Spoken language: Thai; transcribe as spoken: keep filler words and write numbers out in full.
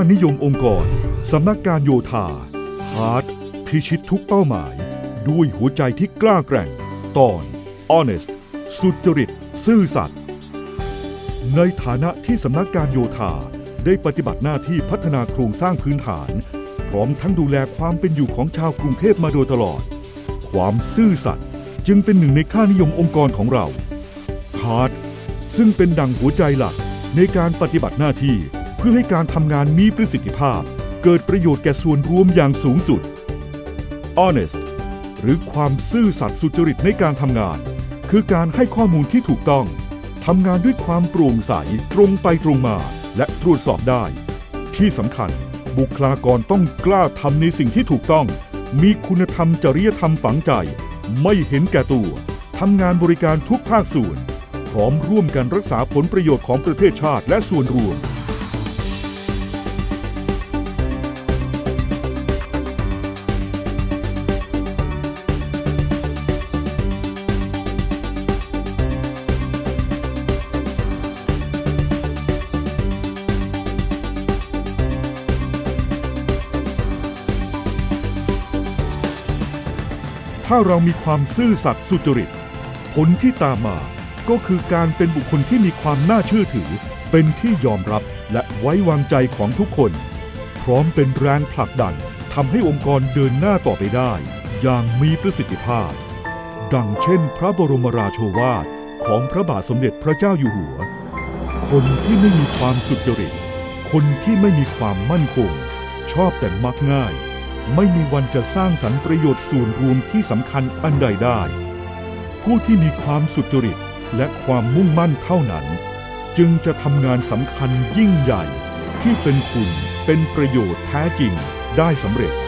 นิยมองค์กรสำนักการโยธาฮาร์ดพิชิตทุกเป้าหมายด้วยหัวใจที่กล้าแกร่งตอน Honest สุจริตซื่อสัตย์ในฐานะที่สำนักการโยธาได้ปฏิบัติหน้าที่พัฒนาโครงสร้างพื้นฐานพร้อมทั้งดูแลความเป็นอยู่ของชาวกรุงเทพมาโดยตลอดความซื่อสัตย์จึงเป็นหนึ่งในค่านิยมองค์กรของเราฮาร์ดซึ่งเป็นดั่งหัวใจหลักในการปฏิบัติหน้าที่เพื่อให้การทำงานมีประสิทธิภาพเกิดประโยชน์แก่ส่วนรวมอย่างสูงสุด Honest หรือความซื่อสัตย์สุจริตในการทำงานคือการให้ข้อมูลที่ถูกต้องทำงานด้วยความโปร่งใสตรงไปตรงมาและตรวจสอบได้ที่สำคัญบุคลากรต้องกล้าทำในสิ่งที่ถูกต้องมีคุณธรรมจริยธรรมฝังใจไม่เห็นแก่ตัวทำงานบริการทุกภาคส่วนพร้อมร่วมกันรักษาผลประโยชน์ของประเทศชาติและส่วนรวมถ้าเรามีความซื่อสัตย์สุจริตผลที่ตามมาก็คือการเป็นบุคคลที่มีความน่าเชื่อถือเป็นที่ยอมรับและไว้วางใจของทุกคนพร้อมเป็นแรงผลักดันทำให้องค์กรเดินหน้าต่อไปได้อย่างมีประสิทธิภาพดังเช่นพระบรมราโชวาทของพระบาทสมเด็จพระเจ้าอยู่หัวคนที่ไม่มีความสุจริตคนที่ไม่มีความมั่นคงชอบแต่มักง่ายไม่มีวันจะสร้างสรรค์ประโยชน์ส่วนรวมที่สำคัญอันใดได้ผู้ที่มีความสุจริตและความมุ่งมั่นเท่านั้นจึงจะทำงานสำคัญยิ่งใหญ่ที่เป็นคุณเป็นประโยชน์แท้จริงได้สำเร็จ